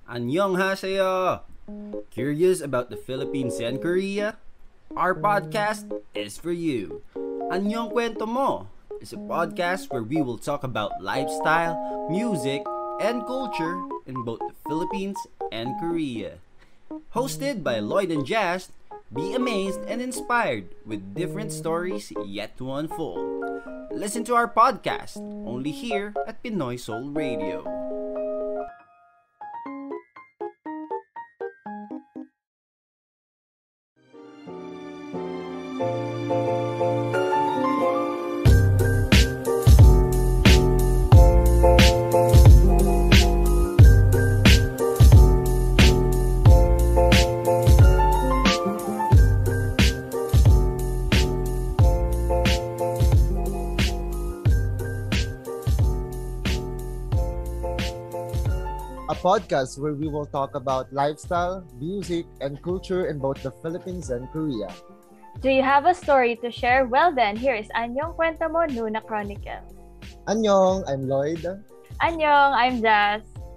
Annyeong haseyo! Curious about the Philippines and Korea? Our podcast is for you. Annyeong Kwento Mo is a podcast where we will talk about lifestyle, music, and culture in both the Philippines and Korea. Hosted by Lloyd and Jas, be amazed and inspired with different stories yet to unfold. Listen to our podcast only here at Pinoy Soul Radio. A podcast where we will talk about lifestyle, music, and culture in both the Philippines and Korea. Do you have a story to share? Well then, here is Annyeong Kwento Mo Noona Chronicles. Annyeong, I'm Lloyd. Annyeong, I'm Jas.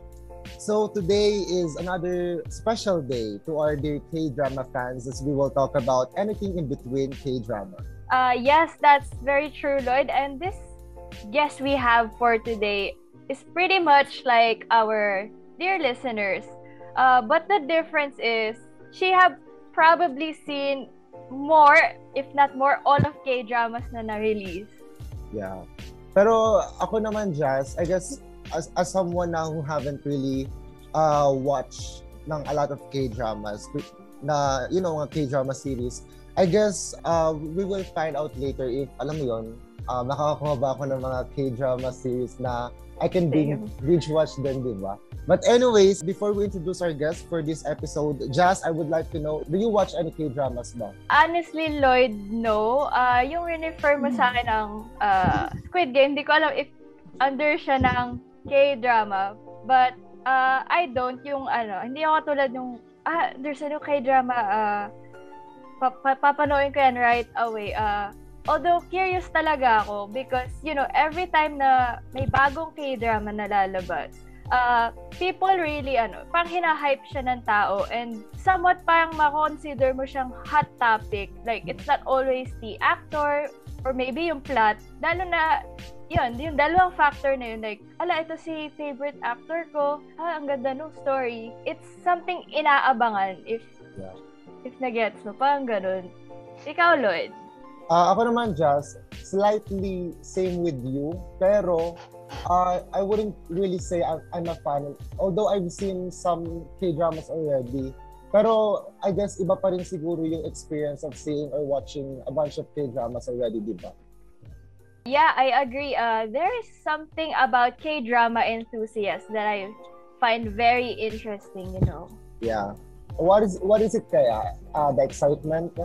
So today is another special day to our dear K-drama fans as we will talk about anything in between K-drama. Yes, that's very true, Lloyd. And this guest we have for today is pretty much like our dear listeners. But the difference is she have probably seen more, if not more, all of K-dramas na na-release. Yeah. Pero ako naman, Jas, I guess as someone now who haven't really watched ng a lot of K-dramas, na, mga K-drama series, I guess we will find out later if, alam mo yun, nakakakuha ba ako ng mga K-drama series na I can binge watch them, di ba? But anyways, before we introduce our guest for this episode, Jas, I would like to know, do you watch any K-dramas ba? Honestly, Lloyd, no. Yung refer mo sa akin ng Squid Game, hindi ko alam if under siya ng K-drama. But I don't yung hindi ako tulad yung, there's a new K-drama, papanoorin ko yan right away. Although curious talaga ako because, every time na may bagong K-drama na lalabas, people really, parang hina-hype siya ng tao and somewhat parang makonsider mo siyang hot topic. Like, it's not always the actor or maybe yung plot. Lalo na, yung dalawang factor na yun. Like, ito si favorite actor ko. Ang ganda ng story. It's something inaabangan if na-gets mo. Parang ganun. Ikaw, Lloyd? Ako naman, Jas, slightly same with you, pero I wouldn't really say I'm a fan. Although I've seen some K-dramas already, pero I guess iba pa rin siguro yung experience of seeing or watching a bunch of K-dramas already, di ba? Yeah, I agree. There is something about K-drama enthusiasts that I find very interesting, Yeah. What is it kaya? The excitement?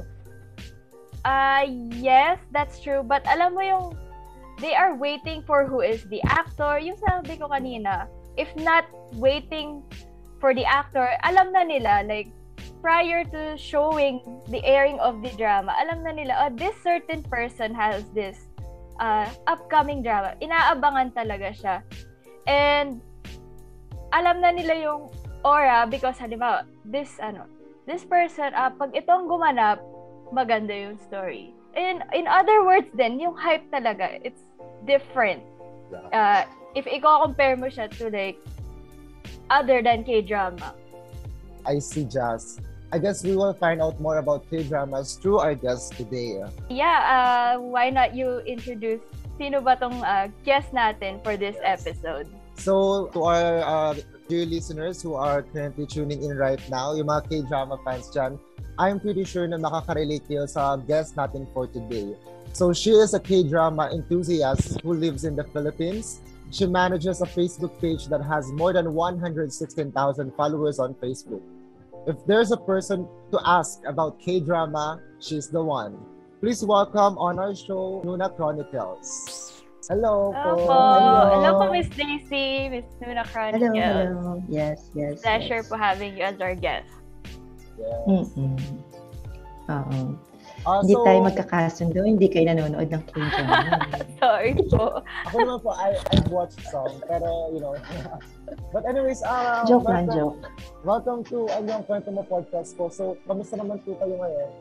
Yes, that's true. But alam mo yung, they are waiting for who is the actor. Yung sabi ko kanina, if not waiting for the actor, alam na nila, like, prior to showing the airing of the drama, alam na nila, this certain person has this upcoming drama. Inaabangan talaga siya. And alam na nila yung aura because, halimbawa, this person, pag itong gumanap, maganda yung story. And in other words then, yung hype talaga, it's different. If i-compare mo siya to like other than K-drama. I see, Jas. I guess we will find out more about K-dramas through our guest today. Yeah, why not you introduce sino ba tong guest natin for this episode? So, to our dear listeners who are currently tuning in right now, yung mga K-drama fans dyan, I'm pretty sure na makaka-relate kayo sa guest natin for today. So she is a K-drama enthusiast who lives in the Philippines. She manages a Facebook page that has more than 116,000 followers on Facebook. If there's a person to ask about K-drama, she's the one. Please welcome on our show, Noona Chronicles. Hello po. Hello po, Miss Daisy, Miss Noona Chronicles. Hello. Yes. Pleasure po having you as our guest. Yes. Oo. Hindi So, tayo magkakasundo, hindi kayo nanonood ng K-drama. Sorry po. ako naman po, I've watched some, pero, but anyways, Joke lang, joke. welcome to Annyeong Kwento Mo podcast po. So, kamusta naman po kayo ngayon?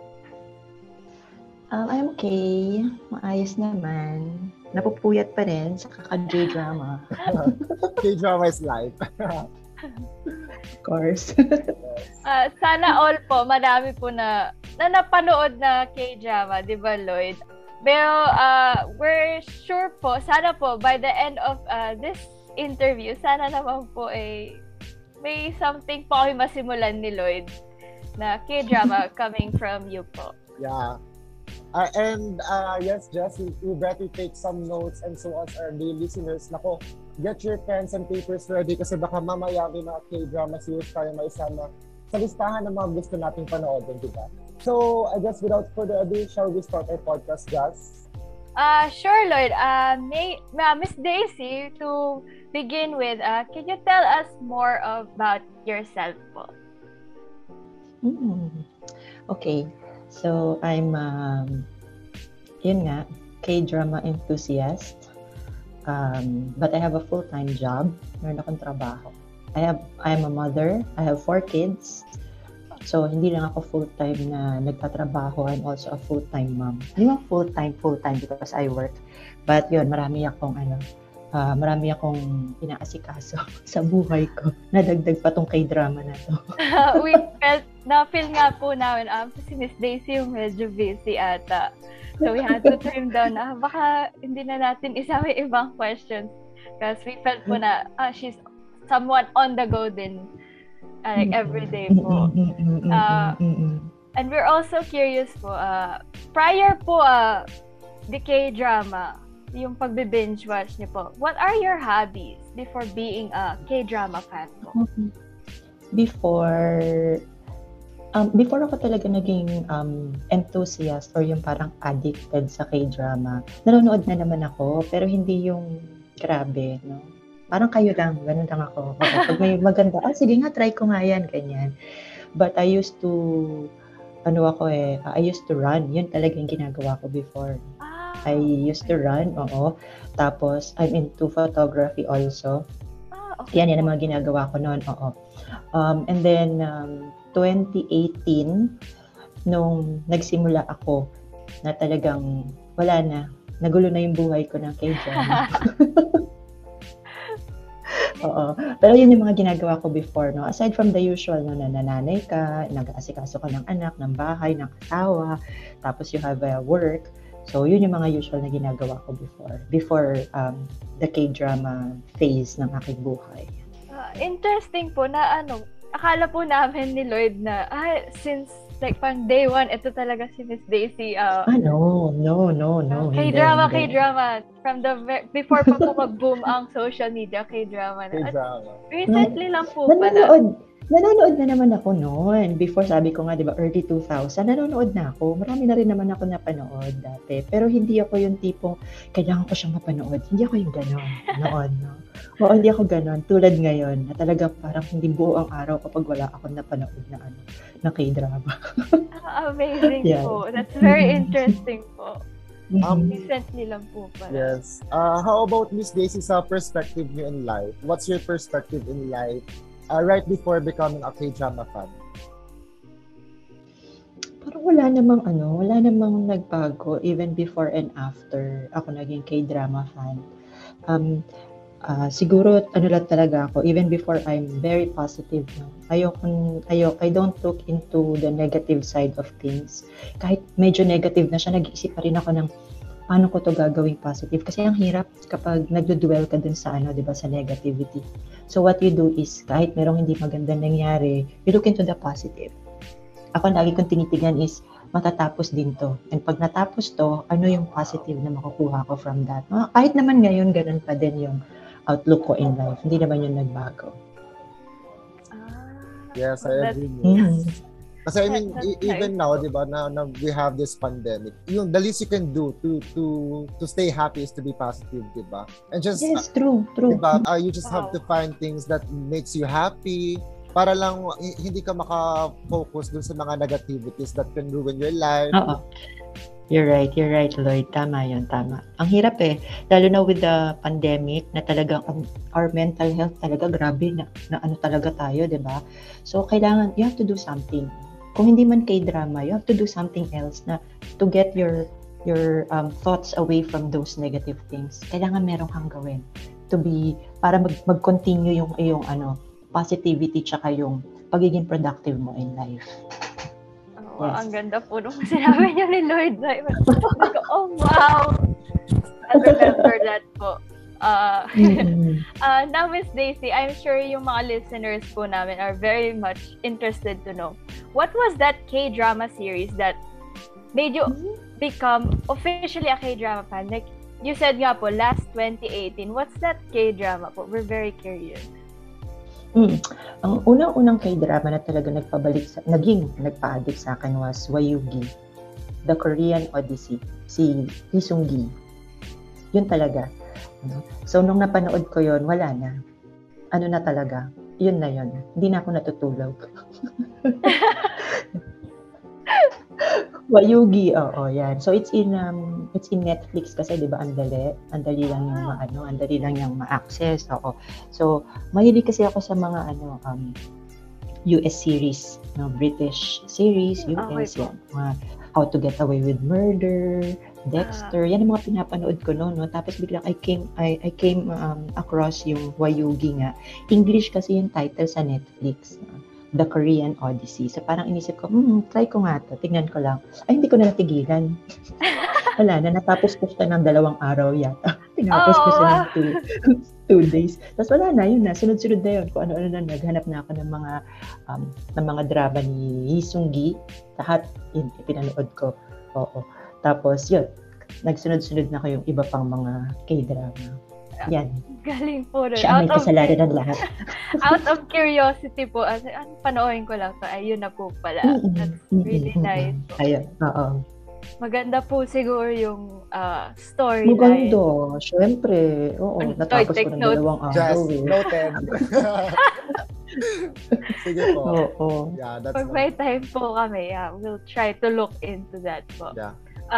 I'm okay. Maayos naman. Napupuyat pa rin sa kaka-J-drama. K-drama is life. Of course. Sana all po, marami po na napanood na K-drama, di ba, Lloyd? Pero we're sure po, sana po, by the end of this interview, sana naman po may something po kami masimulan ni Lloyd na K-drama coming from you po. Yeah. Yes, Jess, we better take some notes and so as our dear listeners, nako, get your pens and papers ready kasi baka mamaya may mga K-drama series tayo maisama sa listahan ng mga gusto nating panoodin, diba? So, I guess without further ado, shall we start our podcast, Jess? Sure, Lloyd. Miss Daisy, to begin with, can you tell us more about yourself po? Okay. So, I'm, yun nga, K-drama enthusiast. But I have a full-time job. Meron akong trabaho. I'm a mother. I have 4 kids. So, hindi lang ako full-time na nagtatrabaho. I'm also a full-time mom. Hindi lang full-time because I work. But yun, marami akong inaasikaso sa buhay ko. Nadagdag pa tong K-drama na to. Na-feel nga po namin, si Miss Daisy yung medyo busy ata. So we had to trim down na baka hindi na natin isama yung ibang questions. Because we felt po na she's somewhat on the go din. Like every day po. And we're also curious po, prior po the K-drama, yung pagbe-binge watch niyo po, what are your hobbies before being a K-drama fan po? Before ako talaga naging enthusiast or yung parang addicted sa K-drama, nanonood na naman ako, pero hindi yung grabe, no? Parang kayo lang, ganun lang ako. Pag may maganda, sige nga, try ko nga yan, ganyan. But I used to, I used to run. Yun talaga yung ginagawa ko before. I used to run, oo. Tapos, I'm into photography also. Okay. Yan ang mga ginagawa ko noon, oo. And then, 2018, nung nagsimula ako, na talagang wala na. Nagulo na yung buhay ko ng K-drama. Oo. Pero yun yung mga ginagawa ko before, no? Aside from the usual, no, na nanay ka, nag-aasikaso ka ng anak, ng bahay, ng asawa, tapos you have work. So, yun yung mga usual na ginagawa ko before the K-drama phase ng aking buhay. Interesting po na akala po namin ni Lloyd na, since like pang day one, ito talaga si Miss Daisy. No. K-drama. From before pa po mag-boom ang social media, K-drama na. K-drama. Recently lang po pala. Nanonood na naman ako noon. Before, sabi ko nga, di ba, early 2000, nanonood na ako. Marami na rin naman ako napanood dati. Pero hindi ako yung tipong, kailangan ko siyang mapanood. Hindi ako yung gano'n. Noon, no? Oo, hindi ako gano'n. Tulad ngayon, na talagang parang hindi buo ang araw kapag wala akong napanood na K-drama. Amazing po. That's very interesting po. Recently lang po pala. Yes. How about Miss Daisy sa perspective niyo in life? What's your perspective in life right before becoming a K-drama fan? Parang wala namang nagbago even before and after ako naging K-drama fan. Siguro lang talaga ako, even before I'm very positive. No? I don't look into the negative side of things. Kahit medyo negative na siya, nag-iisip pa rin ako ng paano ko to gagawing positive. Kasi ang hirap kapag nagdo-dwell ka dun sa di ba, sa negativity. So what you do is, kahit merong hindi magandang nangyari, you look into the positive. Ako, lagi kong tinitignan is, matatapos din to. And pag natapos to, ano yung positive na makukuha ko from that? Kahit naman ngayon, ganun pa din yung outlook ko in life. Hindi naman yung nagbago. Yes, I agree. Kasi I mean, even now, di ba, na we have this pandemic, the least you can do to stay happy is to be positive, di ba? And just, yes, true. Diba, you just have to find things that makes you happy para lang hindi ka maka-focus dun sa mga negativities that can ruin your life. You're right, Lloyd. Tama yun, tama. Ang hirap lalo na with the pandemic na talagang our mental health talaga grabe na ano talaga tayo, 'di ba? So kailangan you have to do something. Kung hindi man K-drama, you have to do something else na to get your thoughts away from those negative things. Kailangan meron kang gawin to be para mag-continue yung iyong positivity tsaka yung pagiging productive mo in life. Yes. Ang ganda po nung sinabi niyo ni Lloyd. Oh, wow! I'll remember that po. Now, Miss Daisy, I'm sure yung mga listeners po namin are very much interested to know, what was that K-drama series that made you become officially a K-drama fan? Like, you said nga po, last 2018. What's that K-drama po? We're very curious. Ang unang-unang K-drama na talaga nagpa-addict sa akin was Wayugi, The Korean Odyssey, si Lee Seung-gi. Yun talaga. So, nung napanood ko yun, wala na. Ano na talaga? Yun na yun. Hindi na ako natutulog. Wayugi, oo, yan. So it's in Netflix kasi 'di ba ang dali lang yung ma-access. Oo. So mahilig kasi ako sa mga US series, British series, US yan. How to Get Away with Murder, Dexter, yan ang mga pinapanood ko noon, no. Tapos biglang I came across yung Wayugi nga. English kasi yung title sa Netflix. The Korean Odyssey. So parang inisip ko, try ko nga to. Tingnan ko lang. Ay, hindi ko na natigilan. Wala na, natapos ko siya ng 2 araw yata. Tinapos ko siya ng 2 days. Tapos wala na, yun na. Sunod-sunod na yun. Kung ano-ano na, naghanap na ako ng mga drama ni Lee Seung-gi. Lahat, yun, pinanood ko. Oo. Tapos, yun. Nagsunod-sunod na ko yung iba pang mga K-drama. Yan. Galing po rin. Siya may kasalanan ng lahat. Out of curiosity po, panoorin ko lang to. Ayun na po pala. That's really nice. Ayun, oo. Maganda po siguro yung storyline. Maganda, syempre. Oo, natapos ko ng 2 araw. Jas Knowlton. Sige po. Oo. Yeah, that's pag may time po kami, we'll try to look into that po. Yeah.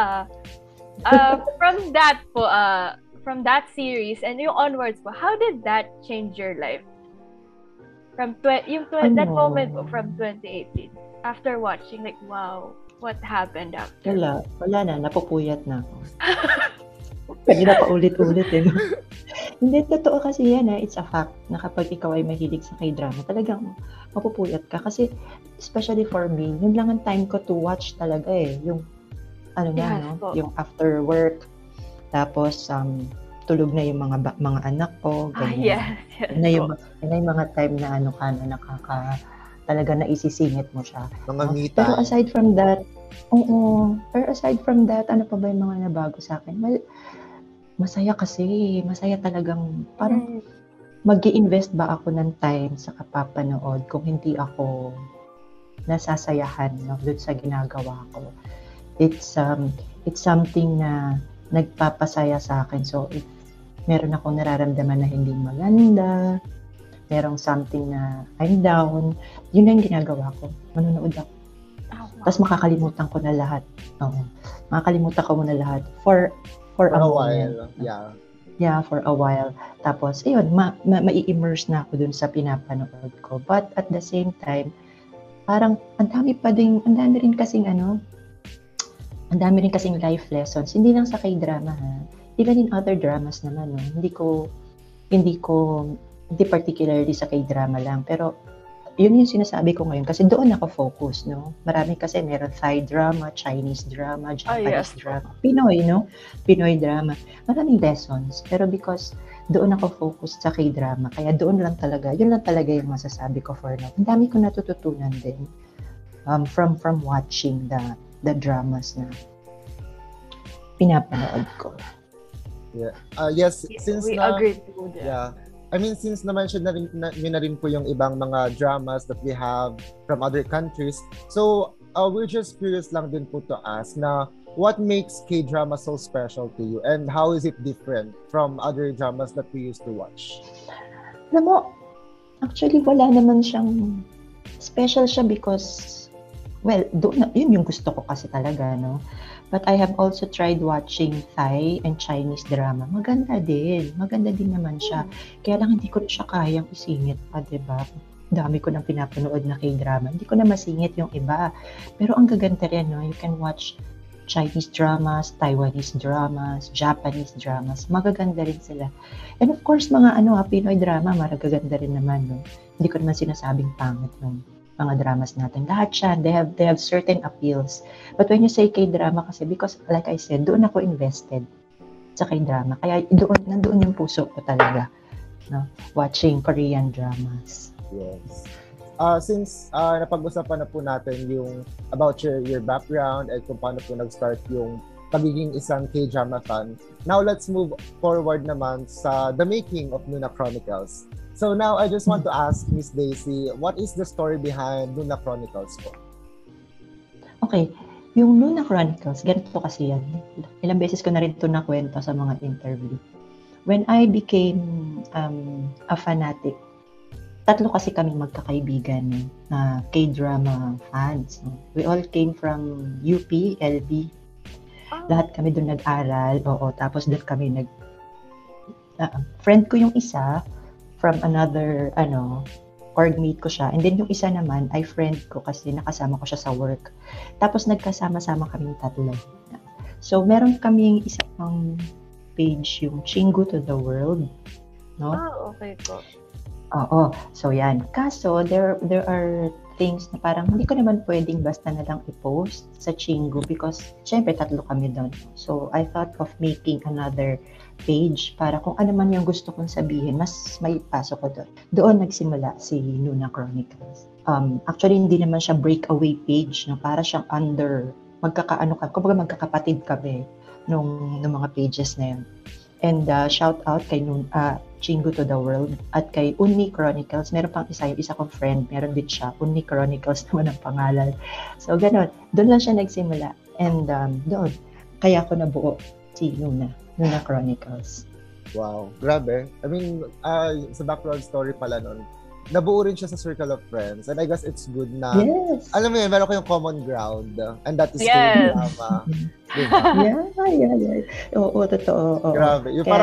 From that series and yung onwards po, how did that change your life? From that moment po, from 2018, after watching, like, wow, what happened after? Wala na, napupuyat na ako. Kanina pa ulit-ulit no? Hindi, totoo kasi yan it's a fact na kapag ikaw ay mahilig sa K-drama, talagang mapupuyat ka. Kasi, especially for me, yun lang ang time ko to watch talaga yung yung after work. Tapos, tulog na yung mga anak ko. Yes. Yan na yung mga time na talaga naisisingit mo siya. Mga me time. Pero aside from that, ano pa ba yung mga nabago sa akin? Well, masaya kasi. Masaya talagang, parang mag-i-invest ba ako ng time sa kapapanood kung hindi ako nasasayahan doon sa ginagawa ko. It's something na nagpapasaya sa akin. So, if meron akong nararamdaman na hindi maganda, merong something na I'm down, yun ang ginagawa ko. Manonood ako. Tapos makakalimutan ko na lahat. Oo. Makakalimutan ko muna lahat for a while. Yeah. Yeah, for a while. Tapos, ayun, mai-immerse na ako dun sa pinapanood ko. But at the same time, parang ang dami rin kasing life lessons. Hindi lang sa K-drama even in other dramas naman, hindi particularly sa K-drama lang, pero yun yung sinasabi ko ngayon kasi doon ako focus, Marami kasi meron Thai drama, Chinese drama, Japanese drama, Pinoy drama. Maraming lessons, pero because doon ako focus sa K-drama, kaya yun lang talaga yung masasabi ko for now. Ang dami ko natututunan din from watching the dramas na pinapanood ko. Yeah. Yes, since we agree to that. Yeah. I mean, since na-mention na rin po yung ibang mga dramas that we have from other countries. So, we're just curious lang din po to ask na what makes K-drama so special to you and how is it different from other dramas that we used to watch? Alam mo, actually wala naman siyang special siya because, well, yun yung gusto ko kasi talaga, But I have also tried watching Thai and Chinese drama. Maganda din. Maganda din naman siya. Kaya lang hindi ko na siya kayang isingit pa, diba? Dami ko nang pinapanood na K-drama. Hindi ko na masingit yung iba. Pero ang gaganda rin, no? You can watch Chinese dramas, Taiwanese dramas, Japanese dramas. Magaganda rin sila. And of course, mga Pinoy drama, magaganda rin naman, no? Hindi ko naman sinasabing pangit ng mga dramas natin. Lahat siya, they have certain appeals. But when you say K-drama kasi, because like I said, doon ako invested sa K-drama. Kaya nandoon yung puso ko talaga, no? Watching Korean dramas. Yes. Since napag-usapan na po natin yung about your background at kung paano po nag-start yung pagiging isang K-drama fan, now let's move forward naman sa the making of Noona Chronicles. So now I just want to ask Miss Daisy, what is the story behind Noona Chronicles po? Okay, yung Noona Chronicles, ganito kasi yan. Ilang beses ko na rin ito nakwento sa mga interview. When I became a fanatic, tatlo kasi kaming magkakaibigan na K-drama fans. We all came from UP, LB. Lahat kami doon nag-aral. Oo, tapos doon kami friend ko yung isa from another, orgmate ko siya. And then yung isa naman ay friend ko kasi nakasama ko siya sa work. Tapos nagkasama-sama kaming tatlo. So, meron kaming isang page, yung Chingu to the World. No? Okay po. Oo. So, yan. Kaso, there are things na parang hindi ko naman pwedeng basta na lang i-post sa Chingu because, syempre, tatlo kami doon. So, I thought of making another page para kung ano man yung gusto kong sabihin, mas may pasok ko doon. Doon nagsimula si Noona Chronicles. Actually, hindi naman siya breakaway page. No? Para siyang kumbaga magkakapatid kami nung mga pages na yun. And shout out kay Chingu to the World at kay Unni Chronicles. Meron pang isa kong friend, meron din siya. Unni Chronicles naman ang pangalan. So, ganun. Doon lang siya nagsimula. And doon, kaya ko nabuo si Noona Chronicles. Wow, grabe. I mean, sa background story pala nun, nabuo rin siya sa circle of friends. And I guess it's good na, yes. Alam mo yun, meron kayong common ground. And that is K-drama. Diba? Yeah. Oo, totoo. Oo. Grabe. Yung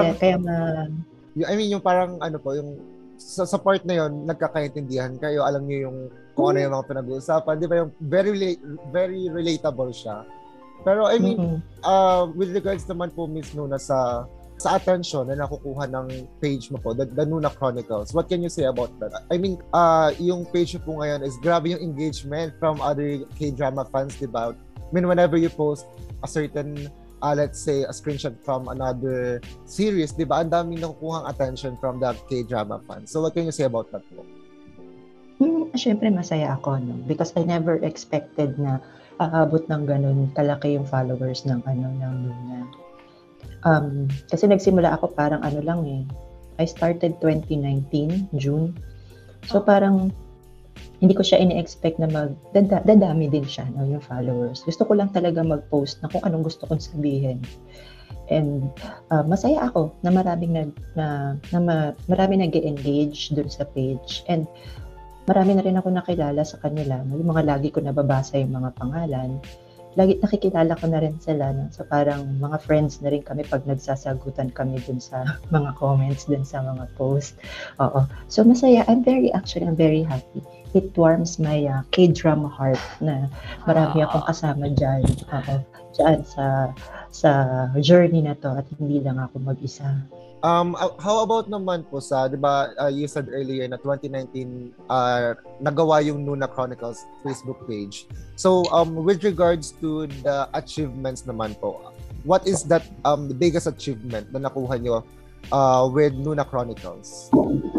yung parang yung sa part na yon nagkakaintindihan kayo, alam niyo yung kung ano yung mga pinag-uusapan, di ba yung very relatable siya. Pero I mean, with regards naman po Miss Noona sa attention na nakukuha ng page mo po, the Noona Chronicles, what can you say about that? I mean, yung page po ngayon is grabe yung engagement from other K-drama fans, di ba? I mean, whenever you post a certain let's say a screenshot from another series, di ba? Ang daming nakukuhang attention from the K-drama fans. So what can you say about that po? Siyempre masaya ako, no? Because I never expected na aabot ng ganun kalaki yung followers ng Noona. Kasi nagsimula ako parang I started 2019, June. So parang hindi ko siya ini-expect na dadami din siya, no, yung followers. Gusto ko lang talaga mag-post na kung anong gusto kong sabihin. And masaya ako na maraming nag-engage dun sa page. And marami na rin ako nakilala sa kanila. Yung mga lagi ko nababasa yung mga pangalan. Lagi nakikilala ko na rin sila. No? So parang mga friends na rin kami pag nagsasagutan kami dun sa mga comments, dun sa mga post. Oo. So masaya. I'm very happy. It warms my K-drama heart na marami akong kasama dyan. Dyan sa journey na to at hindi lang ako mag-isa. How about naman po sa, di ba, you said earlier na 2019 nagawa yung Noona Chronicles Facebook page. So, with regards to the achievements naman po, what is that the biggest achievement na nakuha nyo with Noona Chronicles?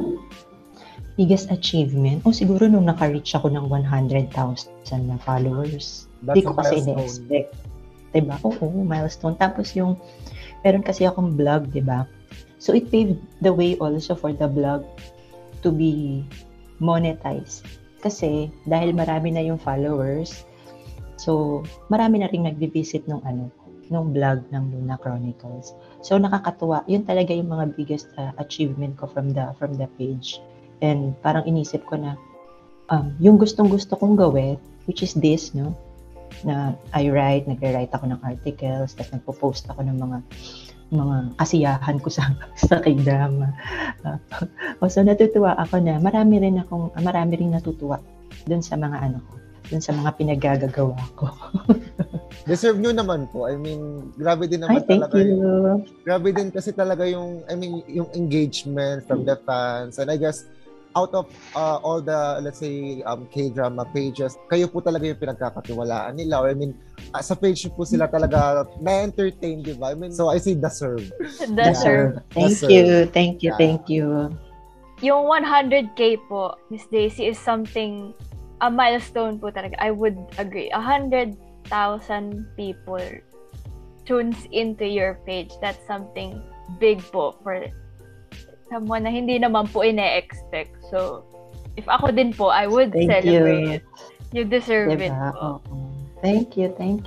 Biggest achievement? Siguro nung naka-reach ako ng 100,000 na followers. Hindi ko kasi in-expect. Diba? Milestone. Tapos meron kasi akong vlog, diba? So, it paved the way also for the blog to be monetized. Kasi, dahil marami na yung followers, so, marami na rin nag-visit nung blog ng Noona Chronicles. So, nakakatuwa. Yun talaga yung mga biggest achievement ko from the page. And parang inisip ko na, yung gustong-gusto kong gawin, which is this, no? na nagre-write ako ng articles, tapos nagpo-post ako ng mga kasiyahan ko sa K-drama. So natutuwa ako na marami rin natutuwa doon sa mga doon sa mga pinagagagawa ko. Deserve nyo naman po. I mean, grabe din naman thank talaga. you. Grabe din kasi talaga yung engagement from the fans. And I guess, out of all the, let's say, K-drama pages, kayo po talaga yung pinagkakatiwalaan nila. Or I mean, sa page po sila talaga na-entertain, di ba? I mean, so I say deserve. Deserve. Thank you. Yung 100K po, Miss Daisy, is something, a milestone po talaga. I would agree. 100,000 people tunes into your page. That's something big po for someone na hindi naman po ine-expect. So, if ako din po, I would celebrate. You deserve it po. Thank you.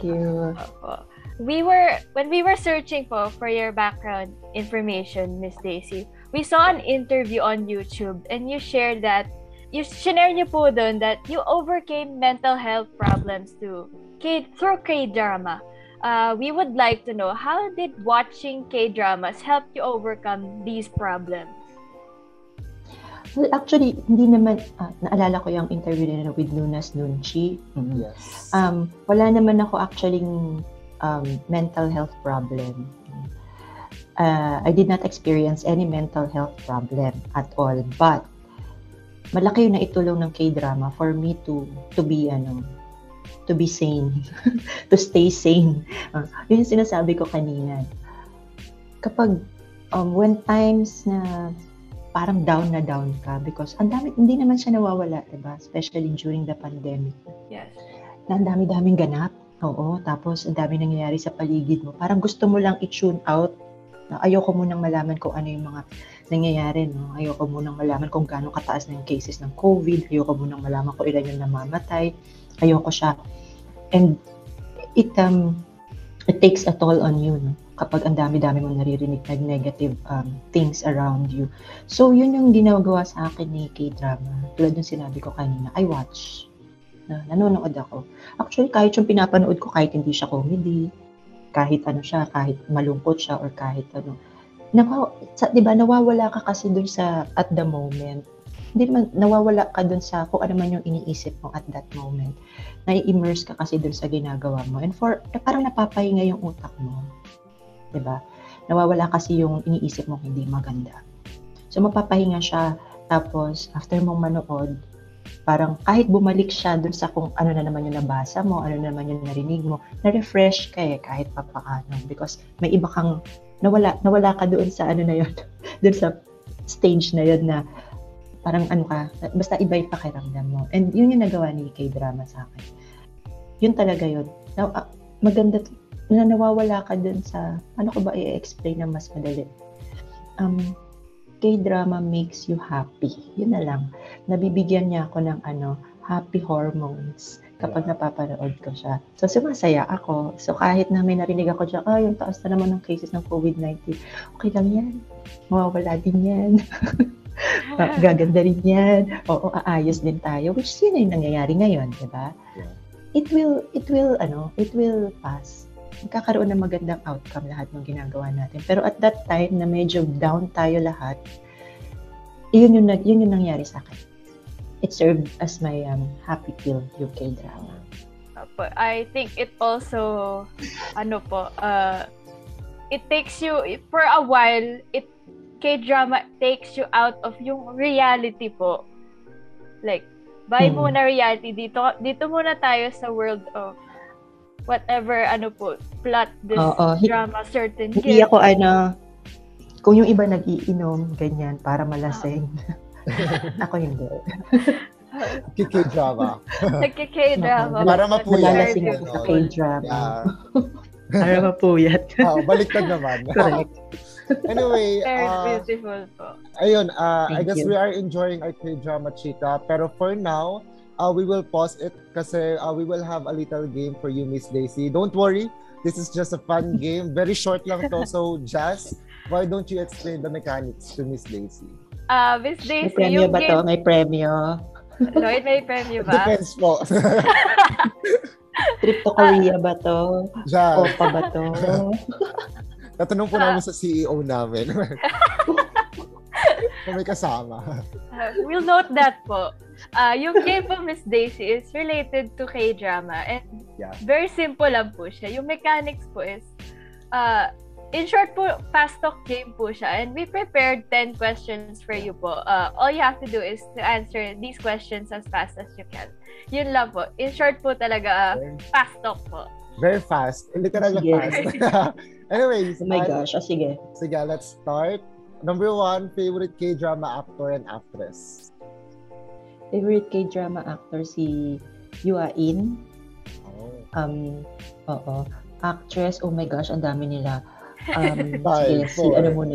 When we were searching po for your background information, Miss Daisy, we saw an interview on YouTube and you shared niyo po doon that you overcame mental health problems through K-drama. We would like to know, how did watching K-dramas help you overcome these problems? Well, actually, hindi naman, naalala ko yung interview nila with Noona's Nunchi. Yes. Wala naman ako actually mental health problem. I did not experience any mental health problem at all, but malaki yung naitulong ng K-drama for me to be sane, to stay sane. Yun yung sinasabi ko kanina. Kapag when times na parang down ka, because hindi naman siya nawawala, diba? Especially during the pandemic. Yes. Na ang dami-daming ganap. Oo, tapos ang dami nangyayari sa paligid mo. Parang gusto mo lang i-tune out. Ayoko munang malaman kung ano yung mga nangyayari, no? Ayoko munang malaman kung gaano kataas na yung cases ng COVID. Ayoko munang malaman kung ilan yung namamatay. Ayoko siya. And it takes a toll on you, no? Kapag ang dami-dami mong naririnig na negative things around you. So, yun yung ginagawa sa akin ni K-drama. Tulad ng sinabi ko kanina, I watch. Nanonood ako. Actually, kahit yung pinapanood ko, kahit hindi siya comedy, kahit kahit malungkot siya or kahit ano. Diba, nawawala ka kasi dun sa at the moment. Hindi naman, nawawala ka dun sa kung ano man yung iniisip mo at that moment. Nai-immerse ka kasi dun sa ginagawa mo. And parang napapahinga yung utak mo. Diba? Nawawala kasi yung iniisip mo hindi maganda. So, mapapahinga siya. Tapos, after mong manood, parang kahit bumalik siya dun sa kung ano na naman yung nabasa mo, ano na naman yung narinig mo, na-refresh ka kahit papaano. Because may iba kang, nawala ka doon sa ano na yun, doon sa stage na yun na parang basta iba yung pakiramdam mo. And yun yung nagawa ni K-drama sa akin. Yun talaga yun. Maganda, na nawawala ka doon sa, ano ko ba i-explain na mas madali? K-drama makes you happy. Yun na lang. Nabibigyan niya ako ng happy hormones kapag napapanood ko siya. So, sumasaya ako. So, kahit na may narinig ako dyan, yung taas na naman ng cases ng COVID-19, okay lang yan. Mawawala din yan. Gaganda rin yan. Oo, aayos din tayo. Which yun yung nangyayari ngayon, di ba? Yeah. It will pass. Magkakaroon ng magandang outcome lahat ng ginagawa natin. Pero at that time na medyo down tayo lahat, yun yung nangyari sa akin. It served as my happy pill, yung K-drama. I think it also, it takes you, for a while, K-drama takes you out of yung reality po. Like, muna reality, dito muna tayo sa world of whatever plot this drama, certain hindi ako kung yung iba nag-iinom ganyan para malasing. Ako hindi. K-drama. Nagki-K-drama. Para mapuyat. Nalalasing ako sa K-drama. Para mapuyat. Baliktad naman. Correct. Anyway, very beautiful po. Ayun, I Thank guess you. we are enjoying our K-drama, chika. Pero for now, we will pause it kasi we will have a little game for you, Miss Daisy. Don't worry, this is just a fun game. Very short lang to. So, Jas, why don't you explain the mechanics to Miss Daisy? Miss Daisy, May premyo ba to? May premyo? Lloyd, may premyo ba? Depends po. Trip to Korea ba to? Jas, Opa ba to? tatanong po namin sa CEO namin. Kung may kasama. We'll note that po. Yung game po, Miss Daisy, is related to K-drama. And Yeah. very simple lang po siya. Yung mechanics po is, in short po, fast talk game po siya. And we prepared 10 questions for you po. All you have to do is to answer these questions as fast as you can. Yun lang po. In short po talaga, fast talk po. Very fast. Literal na Sige. fast. Anyways. Oh my gosh. Sige. Sige, let's start. Number 1, favorite K-drama actor and actress. Favorite K-drama actor si Yua In. Oh. Oo. Actress, oh my gosh, ang dami nila. Five, Sige, si four. ano muna.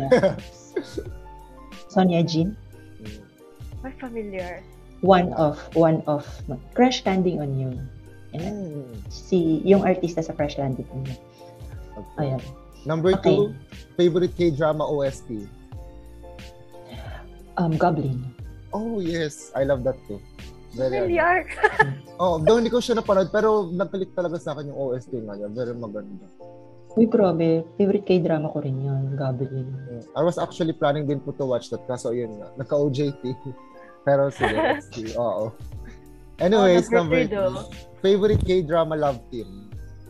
Sonia Jean. May familiar. One of Crash Landing on You. Ayan. Yung artista sa Crash Landing on You. Okay. Ayan. Number 2, favorite K-drama OST. Goblin. Oh, yes. I love that too. Very Familiar. though hindi ko siya napanood, pero nagkalik talaga sa akin yung OST ngayon. Very maganda. Uy, grabe. Favorite K-drama ko rin yun, Goblin. I was actually planning din po to watch that, kaso yun nga, naka-OJT. Pero sige, let's see. Oo. Anyways, number 3, favorite K-drama love team.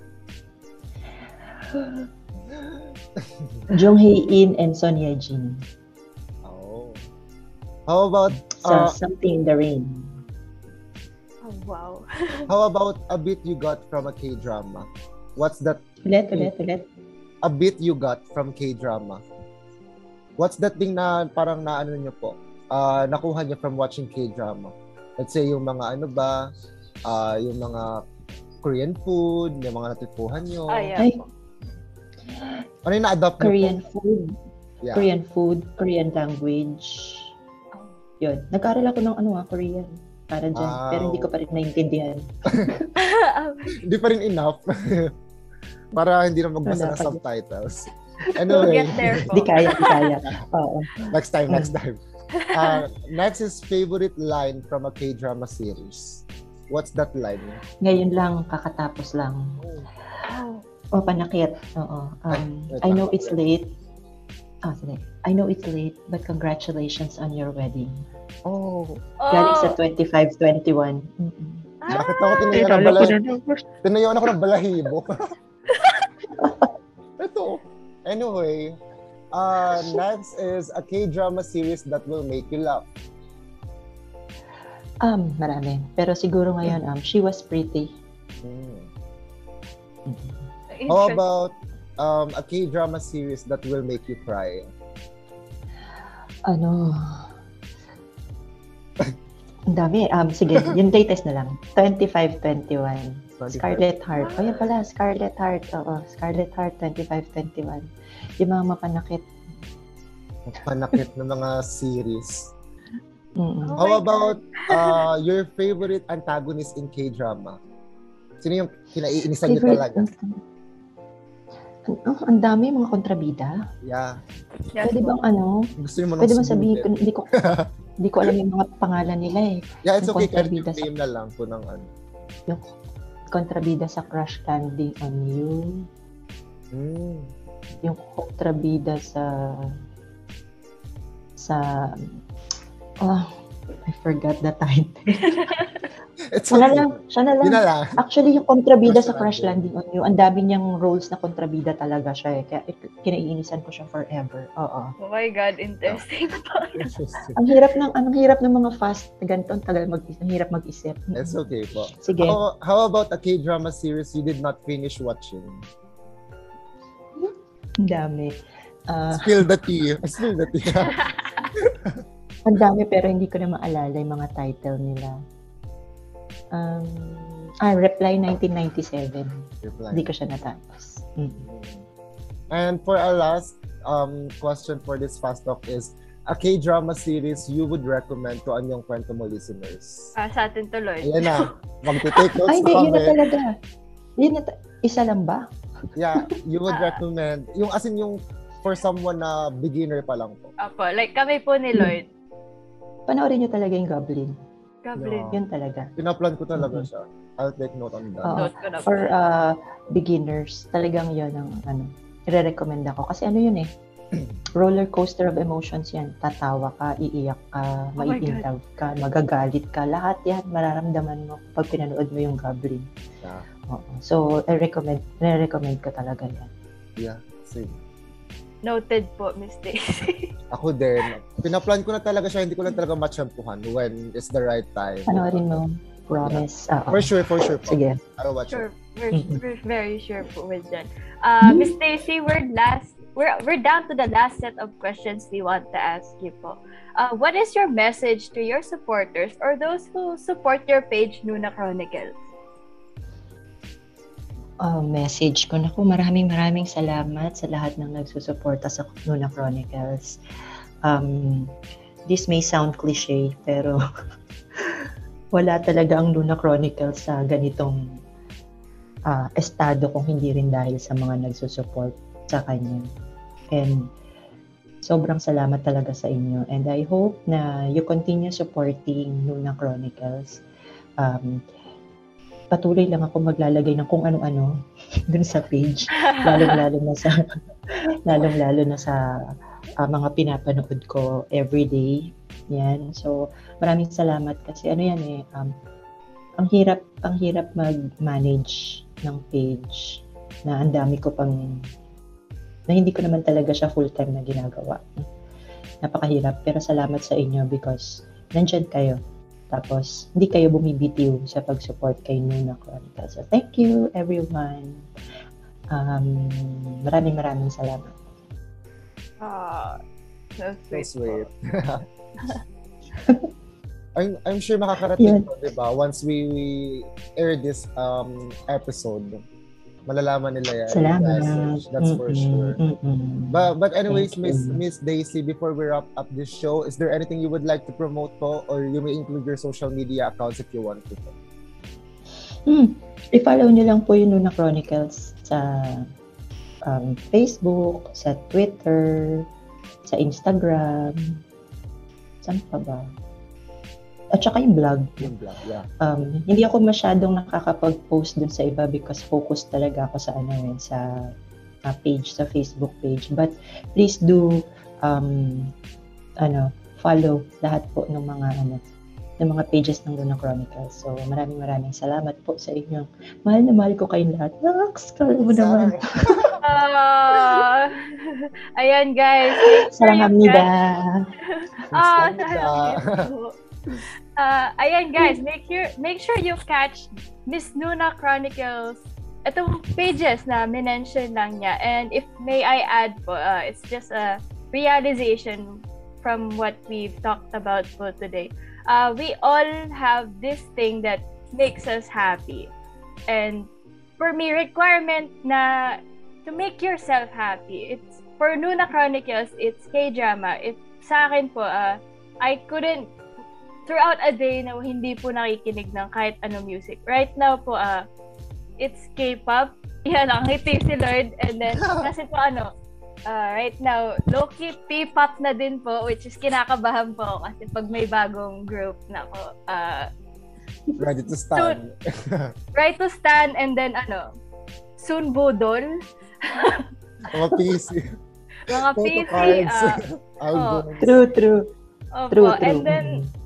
Jung Hae-in and Sonia Jean. Oh. How about Sa Something in the Rain. Oh, wow. how about a bit you got from a K-drama? What's that? Ulit. A bit you got from K-drama. What's that thing na parang naano niyo po? Nakuha niyo from watching K-drama? Let's say yung mga ano ba, yung mga Korean food, yung mga natutuhan niyo. Yeah. Ano yung na-adopt niyo Korean po? food. Yeah. Korean food, Korean language. Yun. Nag-aral ako ng Korean. Para dyan. Wow. Pero hindi ko pa rin naintindihan. Hindi pa rin enough. Para hindi na magbasa ng Wala pa. subtitles. We'll Anyway, get there po. Hindi kaya. Oo. next time. Next is favorite line from a K-drama series. What's that line? Ngayon lang, kakatapos lang. Oh. Panakit. Oo. wait I lang. know it's late. Sige. I know it's late, but congratulations on your wedding. Oh, Galing sa 25-21. bakit ako tinayon ako ng balahibo? Ito. Anyway, next is a K-drama series that will make you laugh. Marami. Pero siguro ngayon, She Was Pretty. How about a K-drama series that will make you cry? Ang dami. Sige, yung latest na lang. 25-21. Scarlet Heart. Yan pala, Scarlet Heart. Oo, Scarlet Heart 25-21. Yung mga mapanakit. Panakit ng mga series. Mm-mm. How about your favorite antagonist in K-drama? Sino yung kinaiinisan niyo talaga? Ang dami mga kontrabida. Yeah. Pwede bang Gusto niyo pwede bang sabihin ko, hindi ko alam yung mga pangalan nila eh. Yeah, it's Yung okay. Kahit kontrabida yung name na lang po ng Yung kontrabida sa Crash Landing on You. Yung kontrabida I forgot the title. It's Siya okay. na lang. Yun na lang. Actually, yung kontrabida Crash sa Crash Landing on You, ang dami niyang roles na kontrabida talaga siya eh. Kaya kinaiinisan ko siya forever. Oo. Oh my God, interesting. Interesting. Ang hirap ng mga fast na ganito, ang hirap mag-isip. It's okay po. Sige. How about a K-drama series you did not finish watching? Ang dami. Spill the tea. Spill the tea. Ang dami pero hindi ko na maalala yung mga title nila. Reply 1997. Hindi ko siya natapos. And for our last question for this fast talk is a K-drama series you would recommend to Annyeong Kwento Mo listeners. Sa atin tuloy. Ayan na. Magte-take notes Ay, na hindi. Yun na kami. talaga. Isa lang ba? Yeah, you would recommend. Yung as in yung for someone na beginner pa lang po. Apo, like kami po ni Lloyd. Panoorin nyo talaga yung Goblin. Goblin. Yeah. Yun talaga. Pinaplan ko talaga siya. I'll take note on that. Oo. Note ko na po. For beginners, talagang yun ang i-recommend ako. Kasi yun eh, roller coaster of emotions yan. Tatawa ka, iiyak ka, Oh my maiinlove ka, magagalit ka. Lahat yan, mararamdaman mo pag pinanood mo yung Goblin. Yeah. Oo. So, i-recommend ko talaga yan. Yeah, same. Noted po, Miss Daisy. Ako din. Pinaplan ko na talaga siya, hindi ko lang talaga matsyampuhan when is the right time. Panoorin mo. Promise. Oo. For sure po. Sige. I'll watch Sure. it. We're very sure po with that. Miss Daisy, we're down to the last set of questions we want to ask you po. What is your message to your supporters or those who support your page, Noona Chronicles? Message ko. Naku, maraming salamat sa lahat ng nagsusuporta sa Noona Chronicles. This may sound cliche, pero wala talaga ang Noona Chronicles sa ganitong estado kung hindi rin dahil sa mga nagsusuport sa kanya. And sobrang salamat talaga sa inyo. And I hope na you continue supporting Noona Chronicles. Patuloy lang ako maglalagay ng kung ano-ano dun sa page. Lalong-lalo na sa mga pinapanood ko everyday. Yan. So, maraming salamat kasi yan eh, ang hirap mag-manage ng page na ang dami ko pang na hindi ko naman talaga siya full-time na ginagawa. Napakahirap. Pero salamat sa inyo because nandyan kayo. Tapos, hindi kayo bumibitiw sa pag-support kay Noona Chronicles. So, thank you, everyone. Maraming salamat. So So sweet. sweet. I'm sure makakarating to, diba? Once we air this episode, malalaman nila yan. Salamat. Message. That's for sure. But anyways, Thank you. Miss Daisy, before we wrap up this show, is there anything you would like to promote po, or you may include your social media accounts if you want to? I-follow niyo lang po yung Noona Chronicles sa Facebook, sa Twitter, sa Instagram. Saan pa ba? At saka yung blog. Yung blog, yeah. Hindi ako masyadong nakakapag-post dun sa iba because focused talaga ako sa sa page, sa Facebook page. But please do follow lahat po ng mga pages ng Noona Chronicles. So maraming salamat po sa inyong mahal na mahal ko kayong lahat. Naks, kala mo naman. Ayan guys. Salamnida. Ayan guys, make sure you catch Miss Noona Chronicles. Itong pages na minention lang niya. And if may I add po, it's just a realization from what we've talked about po today. We all have this thing that makes us happy. And for me, requirement na to make yourself happy. It's for Noona Chronicles, it's K-drama. Sa akin po, I couldn't throughout a day na hindi po nakikinig ng kahit ano music. Right now po, it's K-pop. Yan lang, ngiti si Lloyd. And then, kasi po right now, low-key P-pop na din po, which is kinakabahan po ako kasi pag may bagong group na ako. Ready to stand. Right to stand and then soon budol. Mga PC. Mga Photo PC. cards. Albums. True. True. And then,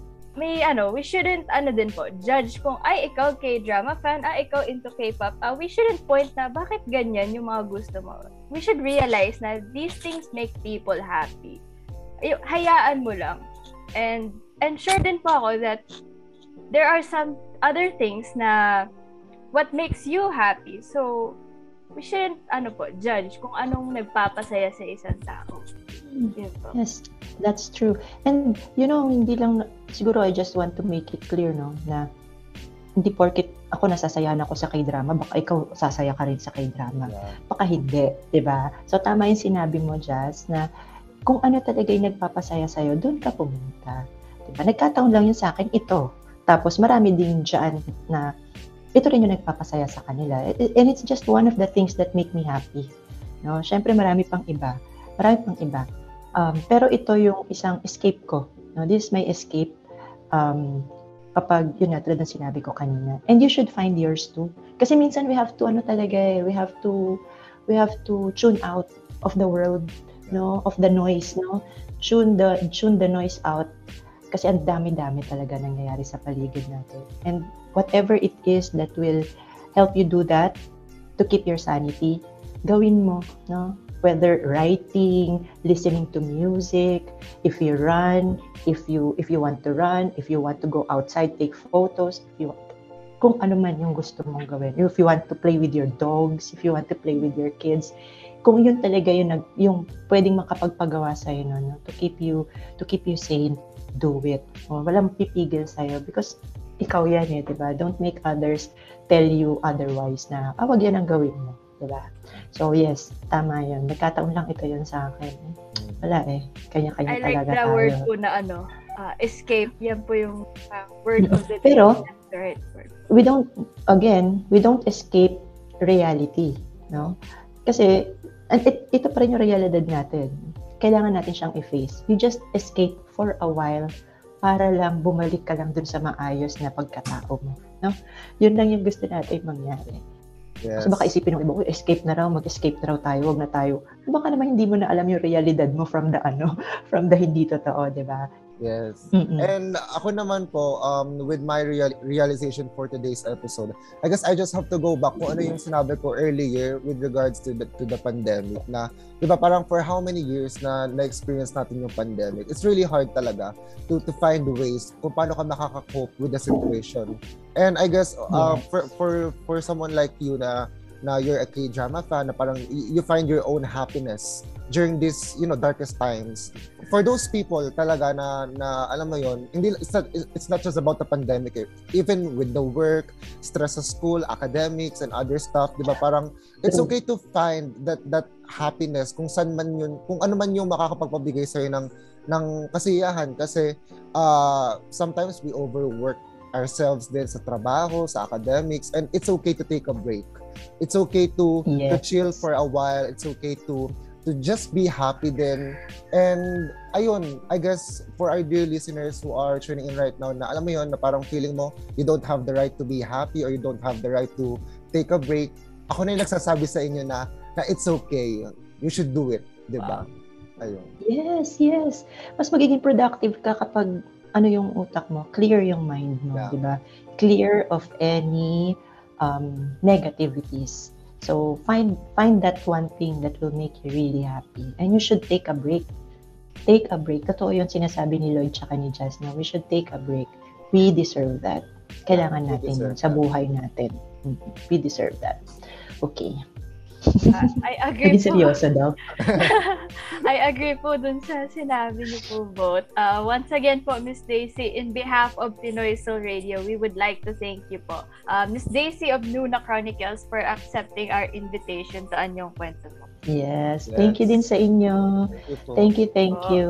we shouldn't, din po, judge kung, ikaw K-drama fan, ikaw into K-pop, we shouldn't point na, bakit ganyan yung mga gusto mo? We should realize na these things make people happy. Hayaan mo lang. And sure din po ako that there are some other things na what makes you happy. So, we shouldn't, judge kung anong nagpapasaya sa isang tao. Yun po. Yes, that's true. And, hindi lang, siguro I just want to make it clear, no, na hindi porket ako nasasayahan ako sa K-drama, baka ikaw sasaya ka rin sa K-drama. Yeah. Baka hindi, diba? So, tama yung sinabi mo, Jas, na kung ano talaga yung nagpapasaya sa'yo, doon ka pumunta. Diba? Nagkataon lang yun sa akin, ito. Tapos, marami din dyan na ito rin yung nagpapasaya sa kanila. And it's just one of the things that make me happy. No? Siyempre, marami pang iba. Pero ito yung isang escape ko. No? This is my escape. kapag, yun nga, tulad ng sinabi ko kanina. And you should find yours too. Kasi minsan we have to, we have to tune out of the world, no? Of the noise, no? Tune the noise out. Kasi ang dami-dami talaga nangyayari sa paligid natin. And whatever it is that will help you do that, to keep your sanity, gawin mo, no? Whether writing, listening to music, if you run, if you want to run, if you want to go outside, take photos, kung ano man yung gusto mong gawin. If you want to play with your dogs, if you want to play with your kids, kung yun talaga yung pwedeng makapagpagawa sa'yo, no? To keep you sane, do it. Walang pipigil sa'yo because ikaw yan diba? Don't make others tell you otherwise na, wag yan ang gawin mo. Diba? So yes, tama yun. Nagkataon lang ito yun sa akin. Wala kanya-kanya talaga tayo. I like the word po na escape. Yan po yung word of the day. Pero, the right word. we don't escape reality, no? Kasi, ito pa rin yung realidad natin. Kailangan natin siyang i-face. You just escape for a while para lang bumalik ka lang dun sa maayos na pagkatao mo, no? Yun lang yung gusto natin mangyari. Yes. Kasi baka isipin ng iba, escape na raw, mag-escape na raw tayo, wag na tayo. Baka naman hindi mo na alam yung realidad mo from the hindi totoo, di ba? Yes. Mm-mm. And ako naman po, with my realization for today's episode, I guess I just have to go back kung ano yung sinabi ko earlier with regards to the pandemic na, di ba, parang for how many years na-experience natin yung pandemic, it's really hard talaga to find ways kung paano ka makaka-cope with the situation. And I guess for someone like you na you're a K-drama fan, na parang you find your own happiness during this, darkest times. For those people talaga na alam mo yon, it's not just about the pandemic. Even with the work, stress sa school, academics and other stuff, 'di ba? Parang it's okay to find that happiness kung saan man yun, kung ano man yung makakapagpabigay sa ng kasiyahan kasi sometimes we overwork ourselves din sa trabaho, sa academics, and it's okay to take a break. It's okay to chill for a while. It's okay to just be happy then. And ayun, I guess for our dear listeners who are tuning in right now na alam mo yun, na parang feeling mo you don't have the right to be happy or you don't have the right to take a break, ako na yung nagsasabi sa inyo na it's okay. You should do it, di ba? Ayun. Yes. Mas magiging productive ka kapag yung utak mo, clear yung mind mo, di ba? Clear of any negativities. So find that one thing that will make you really happy, and you should take a break. Take a break. Totoo yung sinasabi ni Lloyd tsaka ni Jas na we should take a break. We deserve that. Kailangan natin yun sa buhay natin. We deserve that. Okay. I agree po. Seryoso daw. I agree po dun sa sinabi niyo po both. Once again po, Miss Daisy, in behalf of Pinoy Soul Radio, we would like to thank you po, Miss Daisy of Noona Chronicles, for accepting our invitation to Annyeong Kwento Mo. Yes. Thank you din sa inyo. Thank you.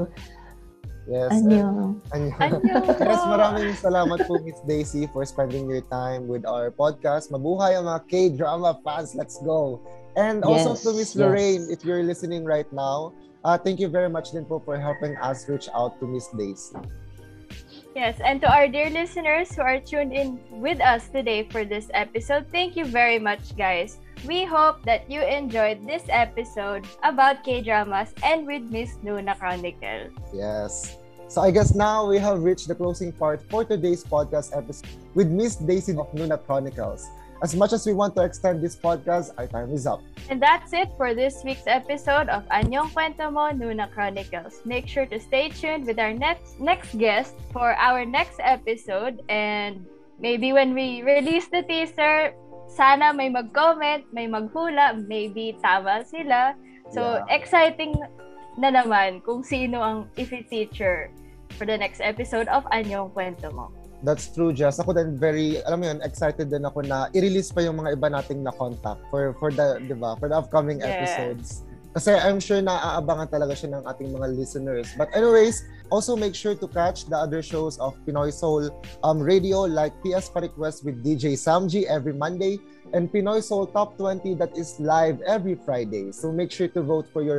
Yes. Annyeong. Yes, maraming salamat po, Miss Daisy, for spending your time with our podcast. Mabuhay ang mga K-drama fans. Let's go. And also to Miss Lorraine, if you're listening right now, thank you very much din po for helping us reach out to Miss Daisy. Yes, and to our dear listeners who are tuned in with us today for this episode, thank you very much, guys. We hope that you enjoyed this episode about K-dramas and with Miss Noona Chronicles. Yes. So I guess now we have reached the closing part for today's podcast episode with Miss Daisy of Noona Chronicles. As much as we want to extend this podcast, our time is up. And that's it for this week's episode of Annyeong Kwento Mo, Noona Chronicles. Make sure to stay tuned with our next guest for our next episode. And maybe when we release the teaser, sana may mag-comment, may maghula, maybe tama sila. So, exciting na naman kung sino ang i-feature for the next episode of Annyeong Kwento Mo. That's true, Jas. Ako din excited din ako na i-release pa yung mga iba nating na contact for the, di ba, for the upcoming episodes. Kasi I'm sure na aabangan talaga siya ng ating mga listeners. But anyways, also make sure to catch the other shows of Pinoy Soul Radio like PS Pa Request with DJ Samji every Monday and Pinoy Soul Top 20 that is live every Friday. So make sure to vote for your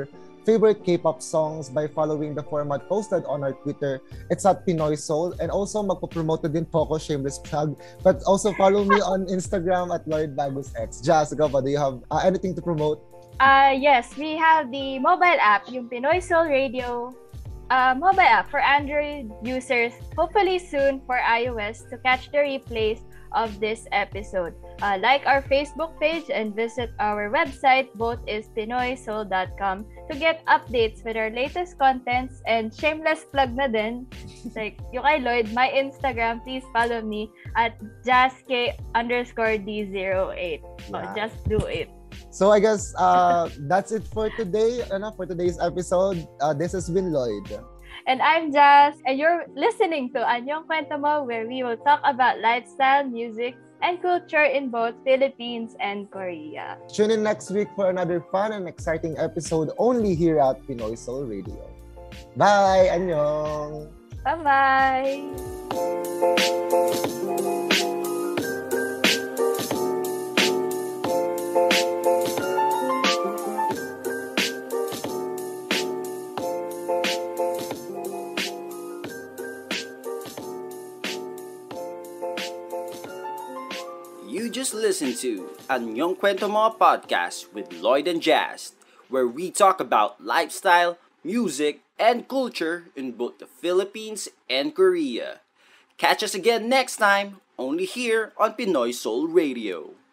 favorite K-pop songs by following the format posted on our Twitter. It's at Pinoy Soul. And also, magpo-promote din po ako, shameless plug. But also follow me on Instagram at Lloyd Bagos X. Jas, ikaw pa, do you have anything to promote? Yes, we have the mobile app, yung Pinoy Soul Radio mobile app for Android users, hopefully soon for iOS, to catch the replays of this episode. Like our Facebook page and visit our website, both is pinoysoul.com, to get updates with our latest contents. And shameless plug na din, like yung kay Lloyd, my Instagram, please follow me at jask_D08. Just do it. So I guess that's it for today. For today's episode. This has been Lloyd. And I'm Jas, and you're listening to Annyeong Kwento Mo, where we will talk about lifestyle, music, and culture in both Philippines and Korea. Tune in next week for another fun and exciting episode only here at Pinoy Soul Radio. Bye! Annyeong! Bye-bye! You just listened to Annyeong Kwento Mo podcast with Lloyd and Jas, where we talk about lifestyle, music, and culture in both the Philippines and Korea. Catch us again next time, only here on Pinoy Soul Radio.